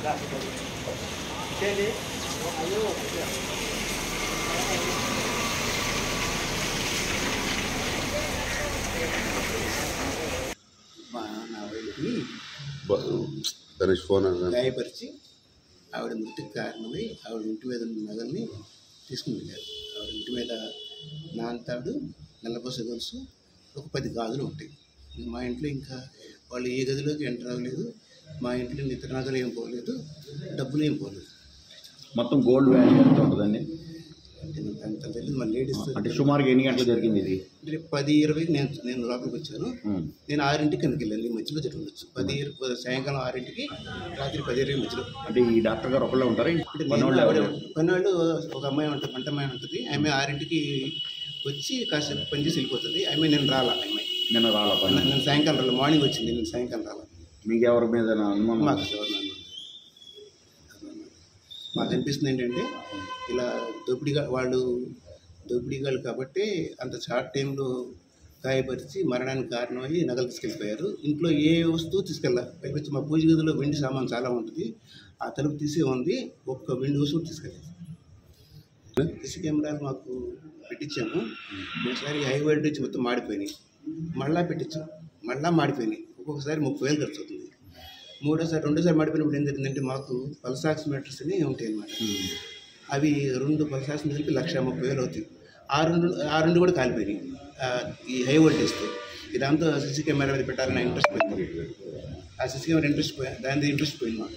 నా వైద్యుని గాయపరిచి ఆవిడ మృతికి కారణమై ఆవిడ ఇంటి మీద ఉన్న నగల్ని తీసుకుని వెళ్ళారు. ఆవిడ ఇంటి మీద నాంతాడు, నల్లపూస గొలుసు, ఒక 10 గాజులు ఉంటాయి. మా ఇంట్లో ఇంకా వాళ్ళు ఏ గదిలోకి ఎంటర్ అవ్వలేదు. మా ఇంట్లో ఇతర నగలు ఏం పోలేదు, డబ్బులు ఏం పోలేదు. మొత్తం గోల్డ్ వాల్యూ ఎంత ఉంటుందండి? అంటే అంత తెలియదు. మన లేడీస్ అంటే సుమారుగా ఎన్ని గంటలు జరిగింది ఇది? అంటే 10:20కి నేను లోపలికి వచ్చాను. నేను 6కి కిందకి వెళ్ళాను. ఈ మధ్యలో జరగవచ్చు. సాయంకాలం 6కి, రాత్రి 10:20 మధ్యలో. అంటే ఈ డాక్టర్ గారు ఒకళ్ళే ఉంటారు? పనివాళ్ళు ఒక అమ్మాయి ఉంటుంది, వంట అమ్మాయి ఉంటుంది. ఆమె 6కి వచ్చి కాసేపు పని చేసి వెళ్ళిపోతుంది. ఆమె నేను రాలా. నేను సాయంకాలం రాలా. మార్నింగ్ వచ్చింది, నేను సాయంకాలం రాలా. మీకు ఎవరి మీద మాకు అనిపిస్తుంది ఏంటంటే ఇలా దోపిడీగాళ్ళు కాబట్టి అంత షార్ట్ టైంలో గాయపరిచి మరణానికి కారణమయ్యి నగలు తీసుకెళ్ళిపోయారు. ఇంట్లో ఏ వస్తువు తీసుకెళ్ళాలి. పైకి మా పూజ గదిలో వెండి సామాన్ చాలా ఉంటుంది. ఆ తలుపు తీసే ఉంది, ఒక్క వెండి వస్తువు తీసుకెళ్ళారు. సీసీ కెమెరాలు మాకు పెట్టించాము. ఒకసారి హై వోల్టేజ్ మొత్తం మాడిపోయినాయి. మళ్ళీ పెట్టించాం, మళ్ళీ మాడిపోయినాయి. ఒక్కొక్కసారి 30,000 ఖర్చు అవుతుంది. రెండోసారి మాడిపోయినప్పుడు ఏం జరిగిందంటే మాకు పల్స్ ఆక్సిమీటర్స్ అని ఉంటాయి అన్నమాట. అవి 2 పల్స్ ఆక్సిమీటర్కి 1,30,000 అవుతాయి. ఆ రెండు కూడా కాలిపోయినాయి ఈ హై వోల్టేజ్తో. ఇదంతా సీసీ కెమెరా మీద పెట్టాలని ఇంట్రెస్ట్ పోయింది. ఆ సీసీ కెమెరా ఇంట్రెస్ట్ దాని ఇంట్రెస్ట్ పోయింది మాకు.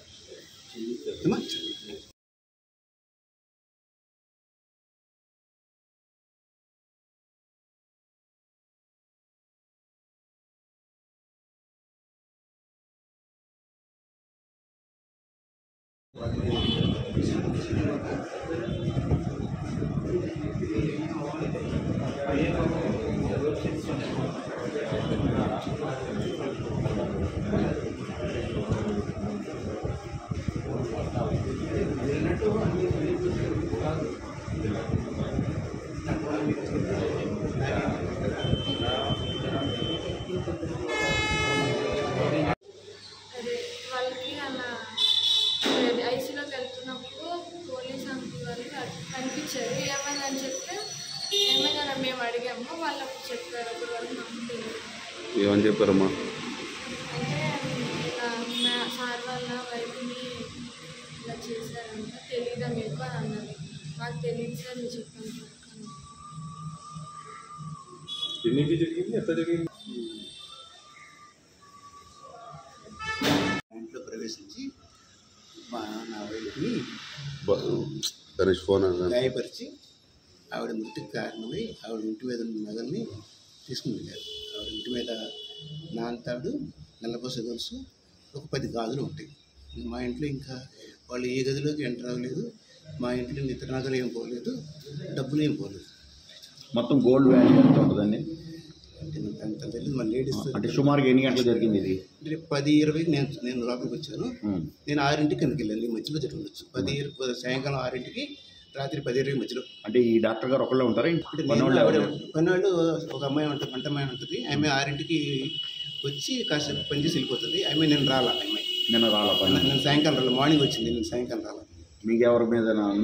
వాళ్ళకి అలా ఐసీలోకి వెళ్తున్నప్పుడు పోలీస్ అంకుల్ వాళ్ళు కనిపించారు. ఏమైందని చెప్తే ఏమైనా మేము అడిగాము. వాళ్ళు అప్పుడు చెప్పారు. అప్పుడు వాళ్ళు ఏమని చెప్పారమ్మా? అంటే ఇలా సార్ వాళ్ళ వైపుని ఇలా చేశారంట, తెలీదా మీకు అని అన్నారు. మాకు తెలియదు సార్, మీరు చెప్పండి. ఇంట్లో ప్రవేశించి నా వైద్యుని గాయపరిచి ఆవిడ మృతికి కారణమై ఆవిడ ఇంటి మీద ఉన్న నగల్ని తీసుకుని వెళ్ళారు. ఆవిడ ఇంటి మీద నాంతాడు, నల్లపూస గొలుసు, ఒక 10 గాజులు ఉంటాయి. మా ఇంట్లో ఇంకా వాళ్ళు ఏ గదిలోకి ఎంటర్ అవ్వలేదు. మా ఇంట్లో ఇతర నగలు ఏం పోలేదు, డబ్బులు ఏం పోలేదు. మొత్తం గోల్డ్ వాల్యూ ఎంత ఉంటుందండి? అంటే అంత తెలియదు. మన లేడీస్ అంటే సుమారుగా ఎన్ని గంటలు జరిగింది ఇది? అంటే 10:20కి నేను లోపలికి వచ్చాను. నేను 6కి కిందకి వెళ్ళాను. ఈ మధ్యలో జరగవచ్చు. సాయంకాలం 6కి, రాత్రి 10:20 మధ్యలో. అంటే ఈ డాక్టర్ గారు ఒకళ్ళే ఉంటారు? పనివాళ్ళు ఒక అమ్మాయి ఉంటుంది, వంట అమ్మాయి ఉంటుంది. ఆమె 6కి వచ్చి కాసేపు పని చేసి వెళ్ళిపోతుంది. ఆమె నేను రాలా. నేను సాయంకాలం రాలా. మార్నింగ్ వచ్చింది, నేను సాయంకాలం రాలా. మీకు ఎవరి మీద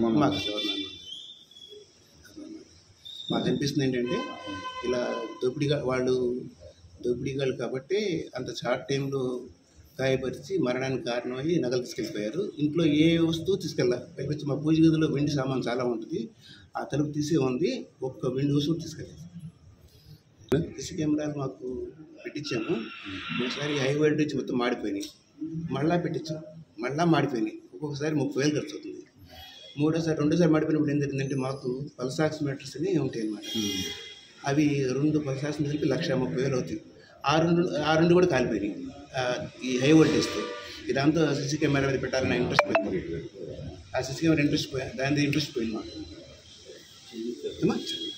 మాకు అనిపిస్తుంది ఏంటంటే ఇలా దోపిడీగాళ్ళు కాబట్టి అంత షార్ట్ టైంలో గాయపరిచి మరణానికి కారణమయ్యి నగలు తీసుకెళ్ళిపోయారు. ఇంట్లో ఏ వస్తువు తీసుకెళ్ళాలి. పైకి మా పూజ గదిలో వెండి సామాన్ చాలా ఉంటుంది. ఆ తలుపు తీసే ఉంది, ఒక్క వెండి వస్తువు తీసుకెళ్ళారు. సీసీ కెమెరాలు మాకు పెట్టించాము. ఒకసారి హై వోల్టేజ్ మొత్తం మాడిపోయినాయి. మళ్ళీ పెట్టించాం, మళ్ళీ మాడిపోయినాయి. ఒక్కొక్కసారి 30,000 ఖర్చు అవుతుంది. రెండోసారి మాడిపోయినప్పుడు ఏం జరిగిందంటే మాకు పల్స్ ఆక్సిమీటర్స్ అని ఉంటాయి అన్నమాట. అవి 2 పల్స్ ఆక్సిమీటర్కి 1,30,000 అవుతాయి. ఆ రెండు కూడా కాలిపోయినాయి ఈ హై వోల్టేజ్తో. ఇదంతా సీసీ కెమెరా మీద పెట్టాలని ఇంట్రెస్ట్ పోయింది. ఆ సీసీ కెమెరా దాని ఇంట్రెస్ట్ పోయింది మాకు.